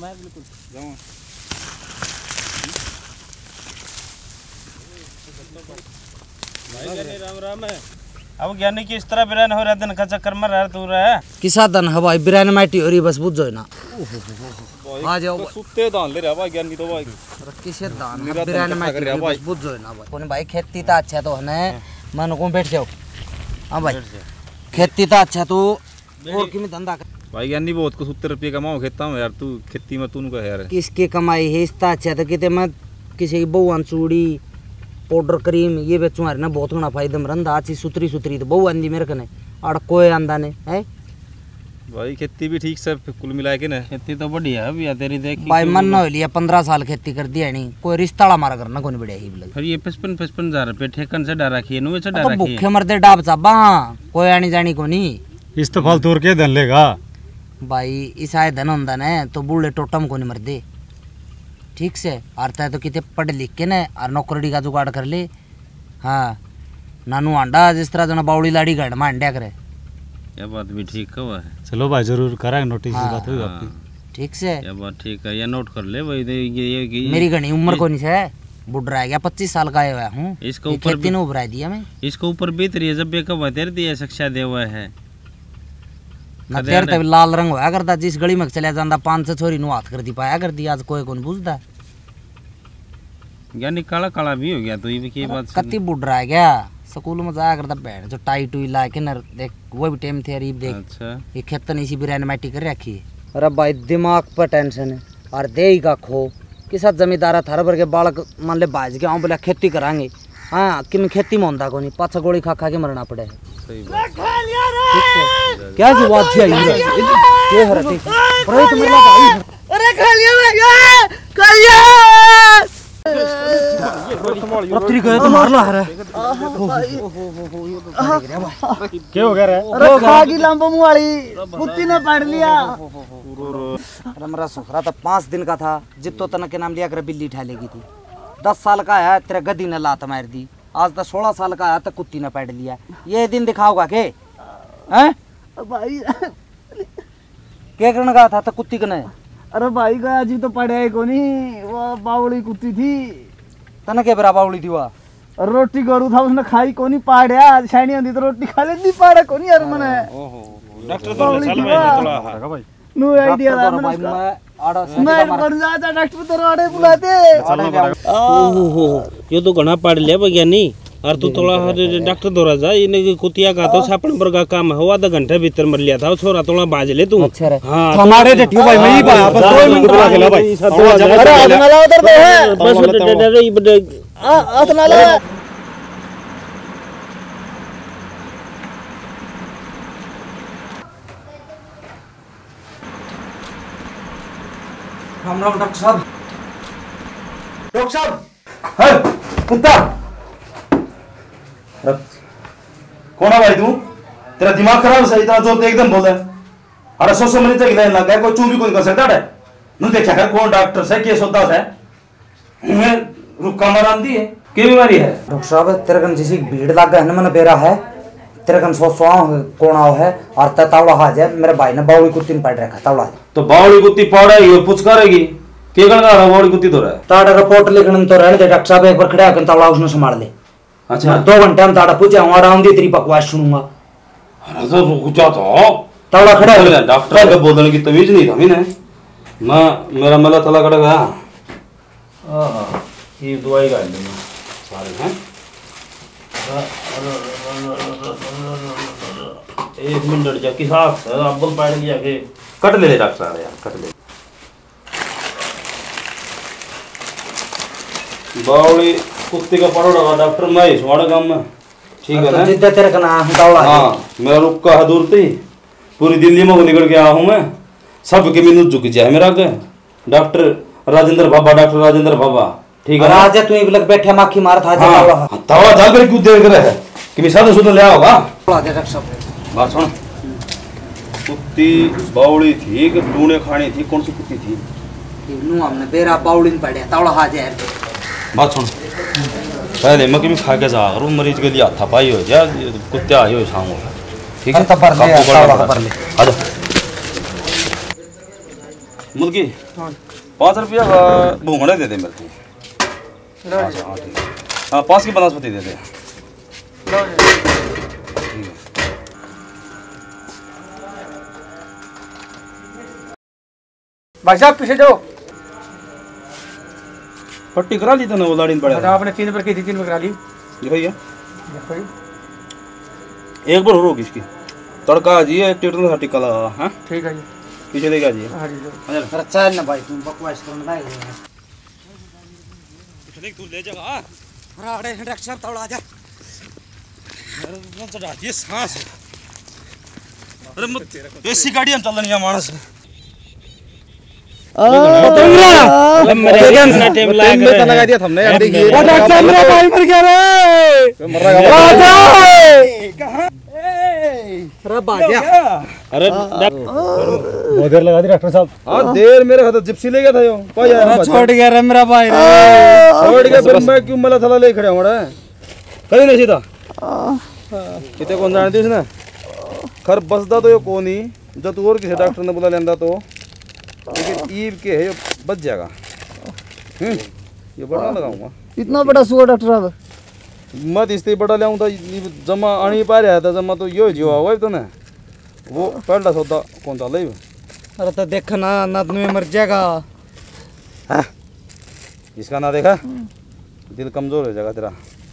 मैं बिल्कुल जाऊँ भाई राम राम है। अब ज्ञानी की इस तरह बिरान हो रहा दिन का चक्कर मर रहा तू रहा है किसा दन हवाई बिरान माटी हो रही बस बुझ जाओ ना आ जाओ तो सुत्ते दान ले रहा भाई ज्ञानी तो भाई किसे दान बिरान माटी बस बुझ जाओ ना भाई कोने भाई खेती ता अच्छा तो है मन को बैठ जाओ हां भाई खेती ता अच्छा तो और किमें धंधा भाई ज्ञानी बहुत को 70 रुपए कमाओ खेता हूं यार तू खेती में तू का यार किसके कमाई है इस ता अच्छा तो किते मैं किसी की बहुआन चूड़ी पाउडर क्रीम ये बेचूं ना बहुत घना फायदा में रंधा अच्छी सुतरी सुतरी तो बहु आंदी मेरे कने आड़ कोई आंदा ने है भाई खेती भी ठीक से कुल मिला के ना खेती तो बढ़िया है भैया तेरी देखी भाई मन न हो लिया 15 साल खेती कर दिया नहीं कोई रिश्ता हमारा करना कोई बढ़िया ही बोले फिर ये 55,000 रुपए ठेकन से डरा रखी है नुए से डरा रखी है तो भूखे मरते डाब चाबा कोई आनी जानी को नहीं इस तो फालतू के धन लेगा भाई इस आए धन होंदा ने तो बूढ़े टोटम को नहीं मरदे ठीक से आरता है तो कितने पढ़ लिख के ना और नौकरी का जुगाड़ कर ले हाँ नानू आंडा जिस तरह जना बावड़ी लाड़ी गढ़ में अंडा करे ये बात भी ठीक है चलो भाई जरूर कराएंगे नोटिस की बात होगी आपकी ठीक से ये बात ठीक है ये नोट कर ले भाई ये मेरी घनी उम्र को नहीं से बुढ़ा है गया 25 साल का आया हूँ इसके ऊपर खेती ने उभरा दिया मैं इसके ऊपर बीत रही है जब बेकब बतेर दिया शिक्षा दे हुआ है ना तेरे तब लाल रंग होया करता जिस गली में चला जाता 500 छोरी नु हाथ कर दी पाया कर दी आज कोई कौन बुझदा यानी काला काला भी हो गया तो ये की बात कति बुढ़ा है गया स्कूल में जाया करता बैठ जो टाई टुई ला के न देख वो भी टाइम थे अरीब देख अच्छा ये खेतन इसी बिरयानी माटी कर रखी है अरे भाई दिमाग पर टेंशन है और दे का खो किसा जमींदार थार भर के बालक मान ले बाज के बोला खेती करांगे हाँ कि मैं खेती में होंदा को नहीं पाछा गोली खा खा के मरना पड़े सही बात क्या जी बात थी ये हरती प्रोहित मिला भाई अरे खा लिया मैं खा लिया पत्थरी गए तो मार ला हरे क्या हो गया रे अरे खा की लंबो मुंह वाली कुत्ती ने पकड़ लिया अरे मेरा सुखरा तो 5 दिन का था जित्तो तना के नाम लिया कर बिल्ली ठा लेगी थी 10 साल का है तेरे गद्दी ने लात मार दी आज तो 16 साल का है तो कुत्ती ने पकड़ लिया ये दिन दिखाओगा के हैं भाई क्या करने का था तो कुत्ती कने अरे भाई का जी तो पड़े है कोनी वो बावड़ी कुत्ती थी तना के बरा बावड़ी थी वह रोटी करू था उसने खाई कोनी पाड़या शानी आंदी तो रोटी खा ले नहीं पाड़ा कोनी यार मने ओहो डॉक्टर तो चल भाई भाई नो आईडिया था भाई मैं आड़ा मैं कर जाता डॉक्टर तो आड़े बुलाते ओहो ये तो घना पढ़ लिया वैज्ञानी और तू थोड़ा डॉक्टर दौरा जा इन्हें कुतिया का तो सापन पर का काम है आधा घंटे भीतर मर लिया था छोरा थोड़ा बाज ले तू अच्छा रे हां हमारे जट्टी भाई मैं ही पाया बस 2 मिनट बुला के ला भाई अरे आदनाला उधर पे है बस आदनाला राम राम डॉक्टर साहब है कुत्ता कौन है भाई तू तेरा दिमाग खराब है इतना जोर एकदम बोल रहा है अरे सो मरीज तक लाइन लग गया कोई चूं भी कोई कर सकता है नु देखा कर कौन डॉक्टर से केस होता है मैं रुका मरान दी है क्या बीमारी है डॉक्टर साहब तेरे कन जैसी भीड़ लग गया है मन बेरा है तेरे कन सो कौन आओ है और तावड़ा हाज है मेरे भाई ने बावड़ी कुत्ती पड़ रखा तावड़ा तो बावड़ी कुत्ती पड़ेगी और पूछ करेगी के गण का बावड़ी कुत्ती तो रहा है ताड़ा रिपोर्ट लिखने तो रहने दे डॉक्टर साहब एक बार खड़ा कर तावड़ा उसने संभाल ले अच्छा 2 घंटे में ताड़ा पूछा हूं आराम दी तेरी बकवास सुनूंगा अरे तो रुक जा तो तावड़ा खड़ा है डॉक्टर का बोलने की तमीज नहीं था मैंने मैं मेरा मला थला कड़ा गया ये दवाई का सारे हैं एक मिनट जा की साथ सर अब पड़ गया के कट ले डॉक्टर आ यार कट ले बावड़ी कुत्ते का परोड़ा डॉक्टर मैं स्वाड़ गांव में ठीक है ना जिद्द तेरे का नाम तावड़ा हां मेरा रुक का दूर थी पूरी दिल्ली में निकल के आया हूं मैं सब के मिनट झुक जाए मेरा के डॉक्टर राजेंद्र बाबा ठीक है राजा तू ही लग बैठे माखी मार था तावड़ा तावड़ा जाकर क्यों देख रहे है कि मैं सादा सुधा ले आओगा डॉक्टर साहब बात सुन कुत्ती बावड़ी थी कि टूने खानी थी कौन सी कुत्ती थी नु हमने बेरा बावड़ी में पड़े तावड़ा हाज है बात सुन पहले मैं भी खा के जा और मरीज के लिए हाथा पाई हो जा कुत्ते आए हो शाम को ठीक है तब पर ले तावड़ा पर ले आ जा मुर्गी 5 रुपया का भूंगड़े दे दे मेरे को। हाँ ठीक है। हाँ 5 की बनस्पति दे दे। भाई साहब पीछे जाओ। पट्टी करा ली तूने वो लाड़ी में पड़े? आपने 3 पर की थी, 3 पर करा ली। ये भैया एक बार रोक इसकी तड़का जी एक टेटर का टिक्का लगा। हाँ ठीक है जी, पीछे लेके आ जी। हाँ जी अरे चल ना भाई तुम बकवास करना है। तू ले जा। अरे डॉक्टर साहब तौड़ा जा। चढ़ा दिए सांस। अरे मत ऐसी गाड़ी हम चल रही है मानस। लगा दिया हमने यार। देखिए डॉक्टर मेरा भाई मर गया रे। मर रहा अरे बाजा। अरे बहुत देर लगा दी डॉक्टर साहब। हाँ देर मेरे हाथ जिप्सी ले गया था यो। छोड़ गया रे मेरा भाई रे। छोड़ गया फिर मैं क्यों मला थला ले खड़े हूं कहीं नहीं सीधा किते कौन जानती उसने खर बसदा तो यो कोनी जब तू और किसी डॉक्टर ने बुला लेंदा तो लेकिन ईब के है यो बच जाएगा। ये बड़ा लगाऊंगा इतना बड़ा सुअर डॉक्टर साहब। मत इससे बड़ा ले था जमा आनी पा रहा था जमा तो यो जीवा हुआ तो ना वो पहला सौदा कौन सा ले। अरे तो देखना नद में मर जाएगा। इसका ना देखा दिल कमजोर हो जाएगा तेरा।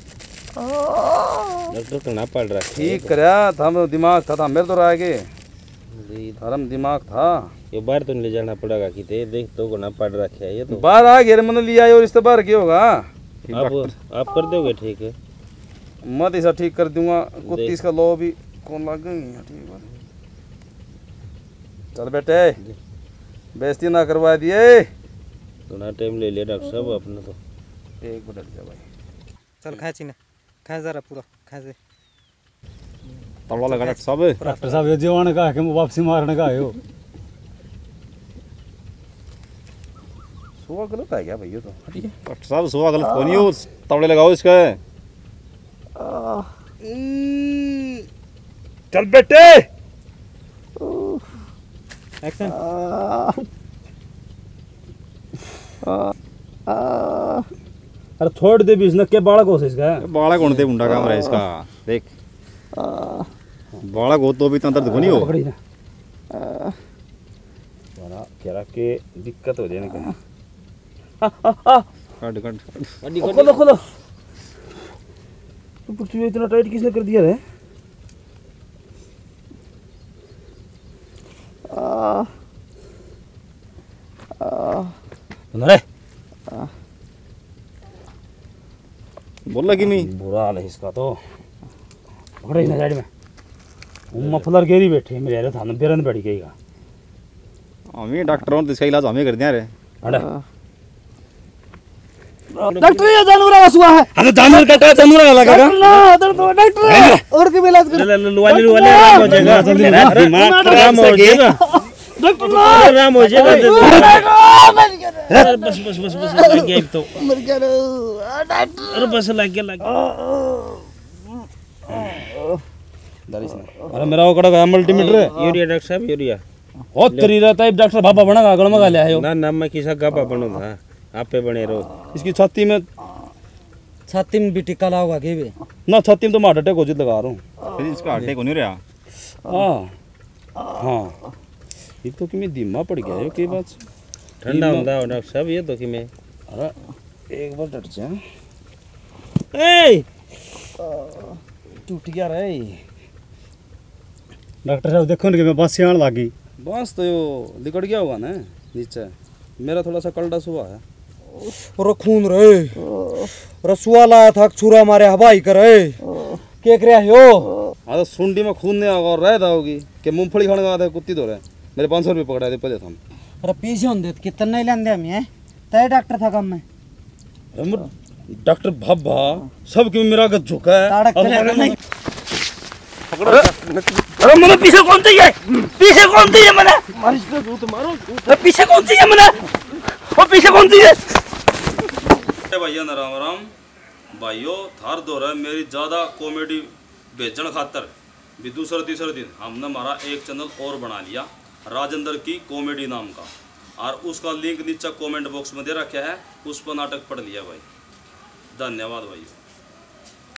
डॉक्टर करना पड़ रहा है। ठीक करया था दिमाग था मेरे तो रह गए धर्म दिमाग था। ये बाहर तो ले जाना पड़ेगा कि देख तो गुना पड़ रखा है ये तो। बाहर आ गया मैंने लिया और इस बार क्या होगा आप कर दोगे ठीक है। मत ऐसा ठीक कर दूंगा कुत्ती इसका लो भी कौन लग गई। ठीक है चल बेटे बेइज्जती ना करवा दिए। थोड़ा टाइम ले लिया डॉक्टर साहब अपने तो। एक मिनट जा भाई चल खाए चीना खाए जरा पूरा खाए से तलवा लगा डॉक्टर साहब। डॉक्टर साहब ये जीवन का है कि वापसी मारने का है हो। सुबह गलत है क्या भैया तो ठीक है डॉक्टर साहब सुबह गलत कौन हो तवड़े लगाओ इसका। चल बेटे एक्शन। अरे छोड़ दे भी इसने क्या बालक हो इसका। बाड़ा कौन थे मुंडा काम रहा है इसका देख बाड़ा को तो भी इतना दर्द को नहीं हो। पकड़ी ना बड़ा क्या के दिक्कत हो जाए ना। काट काट खोलो खोलो तो पुट्टी इतना टाइट किसने कर दिया है। अरे बोला कि नहीं बुरा हाल है इसका तो। पकड़े ना साइड में मफलर गेरी बैठे मेरे यार थाने बेरन बैठ गई का। हमें डॉक्टर तो इसका इलाज हमें कर दिया रे। अरे डॉक्टर ये जानवर आवाज हुआ है। अरे जानवर का क्या जानवर लगा का डॉक्टर और के इलाज कर। वाली आराम हो जाएगा। दिमाग आराम हो जाएगा डॉक्टर आराम हो जाएगा। बस बस बस बस लग गया तो। मर गया डॉक्टर। अरे बस लग गया अरे मेरा वो कड़ा मल्टीमीटर है यूरिया डॉक्टर साहब यूरिया ओ तेरी रहता है डॉक्टर बाबा बना गागड़ में लिया है ना ना मैं किसा गापा बनो था आप पे बने रहो। इसकी छाती में छाती में भी टिक्का होगा के भी ना छाती में तो मैं हार्ट अटैक हो जित लगा रहा हूँ। फिर इसका अटैक हो नहीं रहा। हाँ हाँ ये तो कि मैं धीमा पड़ गया है के बात से। ठंडा होता है डॉक्टर साहब ये तो कि मैं अरे एक बार डट जा ए टूट गया रे। डॉक्टर साहब देखो ना कि मैं बस आने लगी। बस तो यो लिकड़ गया होगा ना नीचे। मेरा थोड़ा सा कलडा सुबह है और खून रे रसुआ लाया था छुरा मारे हवाई करे के कर हो। तो सुंडी में खून नहीं आगा रह होगी कि मूंगफली खाने का कुत्ती दो रहे मेरे 500 रुपये पकड़ा दे पहले हम। अरे पीछे होंगे कितना नहीं लेंदे हम ये तय डॉक्टर था कम में डॉक्टर भब्बा सब क्यों मेरा गद झुका है। ताड़क चलेगा नहीं। अरे मैंने पीछे कौन चाहिए मैंने पीछे कौन चाहिए मैंने और पीछे कौन चाहिए भैया ना राम राम भाइयों थार दो रहा मेरी ज़्यादा कॉमेडी बेचन खातर भी दूसरा तीसरा दिन हमने हमारा एक चैनल और बना लिया राजेंद्र की कॉमेडी नाम का। और उसका लिंक नीचे कमेंट बॉक्स में दे रखा है, उस पर नाटक पढ़ लिया भाई। धन्यवाद भाई।